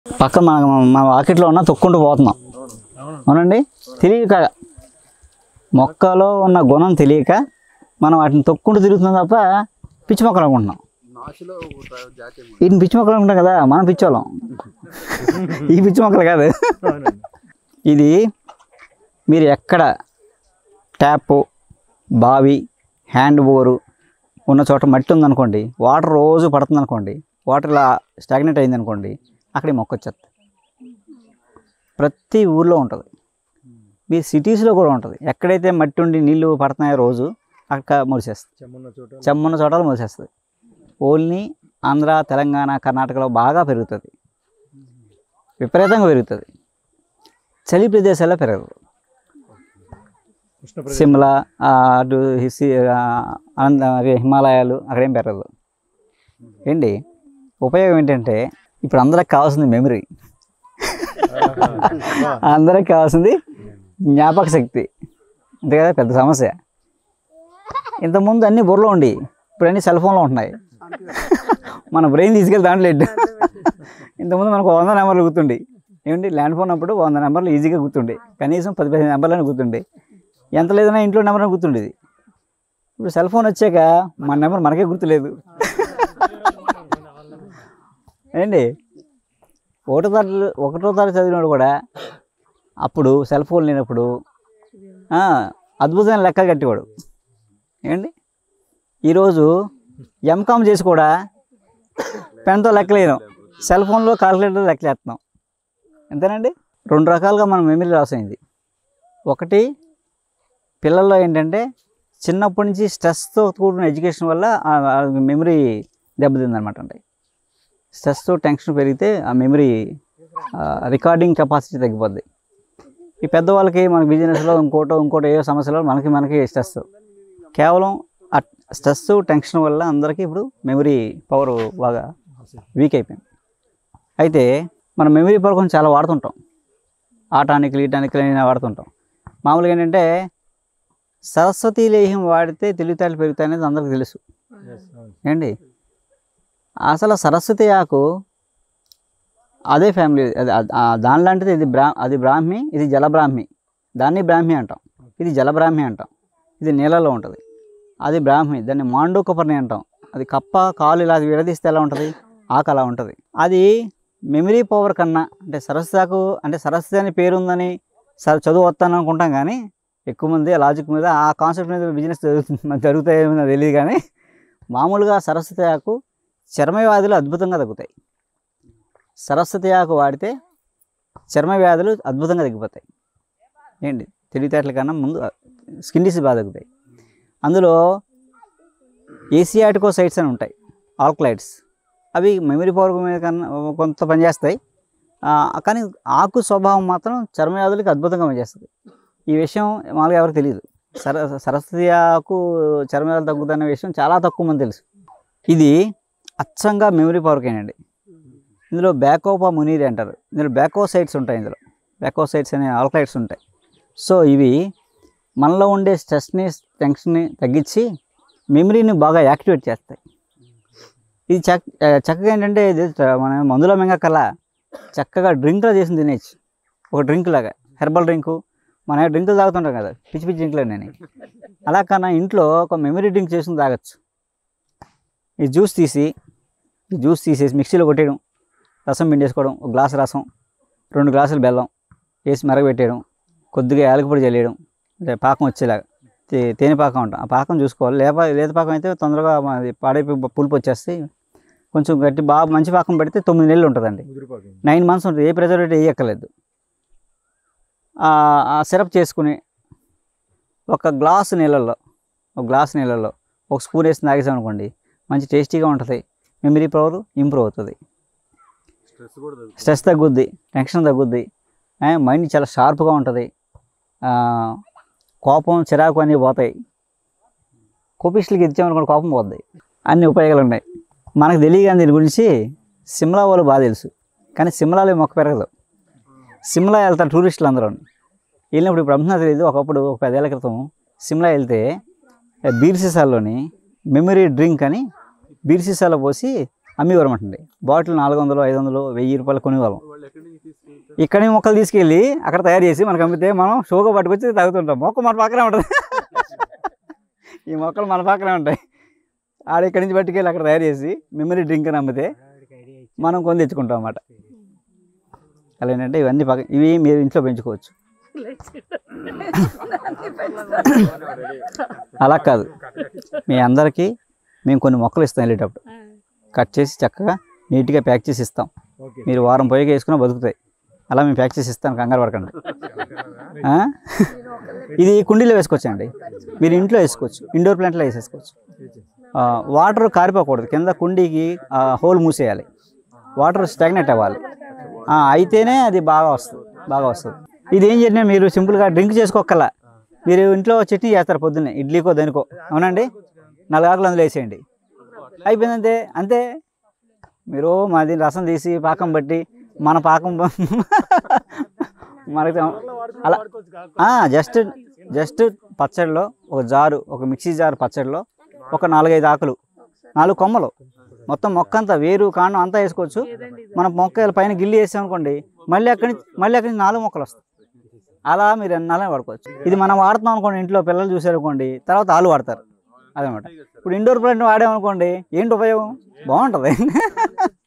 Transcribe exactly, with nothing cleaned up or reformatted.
పక్కన మన మన వాకిట్లో ఉన్న తొక్కుంటూ పోతున్నాం. అవునండి, తెలియక మొక్కలో ఉన్న గుణం తెలియక మనం వాటిని తొక్కుంటూ తిరుగుతున్నాం తప్ప పిచ్చి మొక్కలు అనుకుంటున్నాం. వీటిని పిచ్చి మొక్కలు అనుకుంటాం కదా, మనం పిచ్చోళ్ళం. ఈ పిచ్చి మొక్కలు కాదు. ఇది మీరు ఎక్కడ ట్యాపు, బావి, హ్యాండ్ బోరు ఉన్న చోట మట్టి ఉందనుకోండి, వాటర్ రోజు పడుతుంది అనుకోండి, వాటర్ ఇలా స్టాగ్నేట్ అయింది అనుకోండి, అక్కడికి మొక్క వచ్చేస్తుంది. ప్రతి ఊర్లో ఉంటుంది. మీ సిటీస్లో కూడా ఉంటుంది. ఎక్కడైతే మట్టి ఉండి నీళ్ళు పడుతున్నాయో రోజు అక్కడ మురిసేస్తుంది. చెమ్మన్న చోటలు మురిసేస్తుంది. ఓన్లీ ఆంధ్ర, తెలంగాణ, కర్ణాటకలో బాగా పెరుగుతుంది, విపరీతంగా పెరుగుతుంది. చలి ప్రదేశాల్లో పెరగదు. సిమ్లా, అటు హిసి అనంత హిమాలయాలు అక్కడేం పెరగదు. ఏంటి ఉపయోగం ఏంటంటే, ఇప్పుడు అందరికి కావాల్సింది మెమరీ, అందరికి కావాల్సింది జ్ఞాపక శక్తి. అంతే కదా పెద్ద సమస్య. ఇంతకుముందు అన్నీ బుర్రలో ఉండి ఇప్పుడు అన్నీ సెల్ ఫోన్లో ఉంటున్నాయి. మన బ్రెయిన్ తీసుకెళ్ళి దాంట్లో లేదు. ఇంతకుముందు మనకు వంద నెంబర్లు గుర్తుండి, ఏమండి ల్యాండ్ ఫోన్ అప్పుడు వంద నెంబర్లు ఈజీగా గుర్తుండే, కనీసం పది పదిహేను నెంబర్లని గుర్తుండే, ఎంత లేదన్నా ఇంట్లో నెంబర్ గుర్తుండేది. ఇప్పుడు సెల్ ఫోన్ వచ్చాక మన నెంబర్ మనకే గుర్తులేదు. ఏంటి ఒకటో తరగతి ఒకటో తరగతి చదివినాడు కూడా అప్పుడు సెల్ ఫోన్ లేనప్పుడు అద్భుతమైన లెక్కలు కట్టేవాడు. ఏంటి ఈరోజు ఎంకామ్ చేసి కూడా పెన్తో లెక్కలేను, సెల్ ఫోన్లో కాల్కులేటర్ లెక్కలేస్తున్నాం. అంతేనండి. రెండు రకాలుగా మన మెమరీ లాస్ అయింది. ఒకటి పిల్లల్లో ఏంటంటే చిన్నప్పటి నుంచి స్ట్రెస్తో కూడిన ఎడ్యుకేషన్ వల్ల మెమరీ దెబ్బతిందనమాట. అండి స్ట్రెస్తో టెన్షన్ పెరిగితే ఆ మెమరీ రికార్డింగ్ కెపాసిటీ తగ్గిపోద్ది. ఈ పెద్దవాళ్ళకి మన బిజినెస్లో ఇంకోటో ఇంకోటో ఏ సమస్యలో మనకి మనకి స్ట్రెస్, కేవలం ఆ స్ట్రెస్ టెన్షన్ వల్ల అందరికీ ఇప్పుడు మెమరీ పవర్ బాగా వీక్ అయిపోయింది. అయితే మన మెమరీ పవర్ కొంచెం చాలా వాడుతుంటాం. ఆ టానిక్లు ఈ టానిక్లు అయినా వాడుతుంటాం. మామూలుగా ఏంటంటే సరస్వతీ లేహ్యం వాడితే తెలివితేటలు పెరుగుతాయి అనేది అందరికీ తెలుసు. ఏంటి అసలు సరస్వతి ఆకు అదే ఫ్యామిలీ, అది దానిలాంటిది. ఇది బ్రా అది బ్రాహ్మి, ఇది జలబ్రాహ్మి. దాన్ని బ్రాహ్మి అంటాం, ఇది జలబ్రాహ్మి అంటాం. ఇది నీళ్ళలో ఉంటుంది. అది బ్రాహ్మి, దాన్ని మాండూకపర్ణి అంటాం. అది కప్ప కాలు ఇలా విడదీస్తే ఎలా ఉంటుంది, ఆకు అలా ఉంటుంది. అది మెమరీ పవర్ కన్నా అంటే సరస్వతి ఆకు అంటే సరస్వతి అని పేరు ఉందని సర చదువు వస్తాను అనుకుంటాం, కానీ ఎక్కువ మంది లాజిక్ మీద ఆ కాన్సెప్ట్ మీద బిజినెస్ జరుగుతుంది జరుగుతాయేమో తెలియదు. కానీ మామూలుగా సరస్వతి ఆకు చర్మ వ్యాధులు అద్భుతంగా తగ్గుతాయి. సరస్వతి ఆకు వాడితే చర్మ వ్యాధులు అద్భుతంగా తగ్గిపోతాయి. ఏంటి తెలివితేటల కన్నా ముందు స్కిన్ డిసీజ్ బాగా తగ్గుతాయి. అందులో ఏసియాటికోసైట్స్ అని ఉంటాయి, ఆల్కలైడ్స్. అవి మెమరీ పవర్ మీద కన్నా కొంత పనిచేస్తాయి, కానీ ఆకు స్వభావం మాత్రం చర్మ వ్యాధులకి అద్భుతంగా పనిచేస్తుంది. ఈ విషయం మామూలుగా ఎవరికి తెలియదు. సర సరస్వతి ఆకు చర్మ వ్యాధులు తగ్గుతున్న విషయం చాలా తక్కువ మంది తెలుసు. ఇది అచ్చంగా మెమరీ పవర్కేనండి. ఇందులో బ్యాకోపా మునీరి అంటారు. ఇందులో బ్యాకోసైట్స్ ఉంటాయి. ఇందులో బ్యాకోసైట్స్ అనే ఆల్కలైడ్స్ ఉంటాయి. సో ఇవి మనలో ఉండే స్ట్రెస్ని టెన్షన్ని తగ్గించి మెమరీని బాగా యాక్టివేట్ చేస్తాయి. ఇది చక్ చక్కగా ఏంటంటే ఇది మన మందులో మింగకల్లా చక్కగా డ్రింక్లో చేసి తినేయచ్చు. ఒక డ్రింక్ లాగా, హెర్బల్ డ్రింకు. మన డ్రింకులు తాగుతుంటాం కదా, పిచ్చి పిచ్చి డ్రింకులు నేను. అలా కన్నా ఇంట్లో ఒక మెమరీ డ్రింక్ చేసుకుని తాగొచ్చు. ఈ జ్యూస్ తీసి ఈ జ్యూస్ తీసేసి మిక్సీలో కొట్టేయడం, రసం పిండేసుకోవడం, ఒక గ్లాసు రసం, రెండు గ్లాసులు బెల్లం వేసి మరగబెట్టేయడం, కొద్దిగా యాలకుపొడి చల్లేయడం, అంటే పాకం వచ్చేలాగా. తే తేనె పాకం ఉంటాం, ఆ పాకం చూసుకోవాలి. లేప లేత పాకం అయితే తొందరగా అది పాడైపోయి పులుపు వచ్చేస్తే, కొంచెం గట్టి బాగా మంచి పాకం పెడితే తొమ్మిది నెలలు ఉంటుందండి, నైన్ మంత్స్ ఉంటుంది. ఏ ప్రిజర్వేటివ్ వేయక్కర్లేదు. ఆ సిరప్ చేసుకుని ఒక గ్లాసు నీళ్ళల్లో ఒక గ్లాసు నీళ్ళల్లో ఒక స్పూన్ వేసి తాగేసాం అనుకోండి, మంచి టేస్టీగా ఉంటుంది. మెమరీ పవర్ ఇంప్రూవ్ అవుతుంది, స్ట్రెస్ తగ్గుద్ది, టెన్షన్ తగ్గుద్ది, మైండ్ చాలా షార్ప్గా ఉంటుంది, కోపం చిరాకు అన్నీ పోతాయి. కోపిస్టులకి ఇచ్చామనుకోండి కోపం పోద్ది. అన్ని ఉపయోగాలు ఉన్నాయి. మనకు తెలియగానే దీని గురించి సిమ్లా వాళ్ళు బాగా తెలుసు, కానీ సిమ్లాలో మొక్క పెరగదు. సిమ్లా వెళ్తారు టూరిస్టులు అందరూ. వెళ్ళినప్పుడు ఇప్పుడు అంటున్నా తెలియదు, ఒకప్పుడు ఒక పదేళ్ల క్రితం సిమ్లా వెళ్తే బీర్ సీసాల్లోని మెమరీ డ్రింక్ అని బీర్ సీసాలో పోసి అమ్మివ్వరమంటండి. బాటిల్ నాలుగు వందలు ఐదు వందలు వెయ్యి రూపాయలు కొనేవాళ్ళం. ఇక్కడి మొక్కలు తీసుకెళ్ళి అక్కడ తయారు చేసి మనకు అమ్మితే మనం షోగా పట్టుకొచ్చి తాగుతుంటాం. మొక్క మన పక్కనే ఉంటుంది. ఈ మొక్కలు మన పక్కనే ఉంటాయి. ఆడ ఇక్కడి నుంచి పట్టుకెళ్ళి అక్కడ తయారు చేసి మెమరీ డ్రింక్ అని అమ్మితే మనం కొని తెచ్చుకుంటాం అన్నమాట. అలా ఏంటంటే ఇవన్నీ పక్క ఇవి మీరు ఇంట్లో పెంచుకోవచ్చు. అలా కాదు, మీ అందరికీ మేము కొన్ని మొక్కలు ఇస్తాం. వెళ్ళేటప్పుడు కట్ చేసి చక్కగా నీట్గా ప్యాక్ చేసి ఇస్తాం. మీరు వారం పోయిగా వేసుకున్నా బతుకుతాయి. అలా మేము ప్యాక్ చేసి ఇస్తాం, కంగారు పడకండి. ఇది కుండీలో వేసుకోవచ్చండి, మీరు ఇంట్లో వేసుకోవచ్చు, ఇండోర్ ప్లాంట్లో వేసేసుకోవచ్చు. వాటర్ కారిపోకూడదు, కింద కుండీకి హోల్ మూసేయాలి, వాటర్ స్టాగ్నేట్ అవ్వాలి, అయితేనే అది బాగా వస్తుంది బాగా వస్తుంది ఇది ఏం చేసినా మీరు సింపుల్గా డ్రింక్ చేసుకోక్కల, మీరు ఇంట్లో చట్నీ చేస్తారు పొద్దున్నే, ఇడ్లీకో దానికో, అవునండి, నాలుగు ఆకులు అందులో వేసేయండి, అయిపోయిందంతే. అంతే, మీరు మాది రసం తీసి పాకం బట్టి మన పాకం మనకి అలా జస్ట్ జస్ట్ పచ్చడిలో ఒక జారు, ఒక మిక్సీ జారు పచ్చడిలో ఒక నాలుగైదు ఆకులు, నాలుగు కొమ్మలు, మొత్తం మొక్క అంతా వేరు కాండం అంతా వేసుకోవచ్చు. మన మొక్క పైన గిల్లి వేసామనుకోండి, మళ్ళీ అక్కడి నుంచి మళ్ళీ అక్కడి నుంచి నాలుగు మొక్కలు వస్తాయి. అలా మీరు ఎన్నాళ్ళే వాడుకోవచ్చు. ఇది మనం వాడుతున్నాం అనుకోండి, ఇంట్లో పిల్లలు చూసారనుకోండి, తర్వాత ఆలు వాడతారు అదనమాట. ఇప్పుడు ఇండోర్ ప్లాంట్ వాడామనుకోండి, ఏంటి ఉపయోగం? బాగుంటుంది.